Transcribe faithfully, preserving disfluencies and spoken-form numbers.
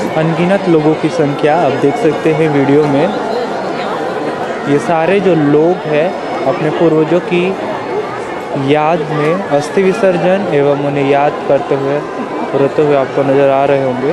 अनगिनत लोगों की संख्या आप देख सकते हैं वीडियो में। ये सारे जो लोग हैं अपने पूर्वजों की याद में अस्थि विसर्जन एवं उन्हें याद करते हुए रोते हुए आपको नज़र आ रहे होंगे।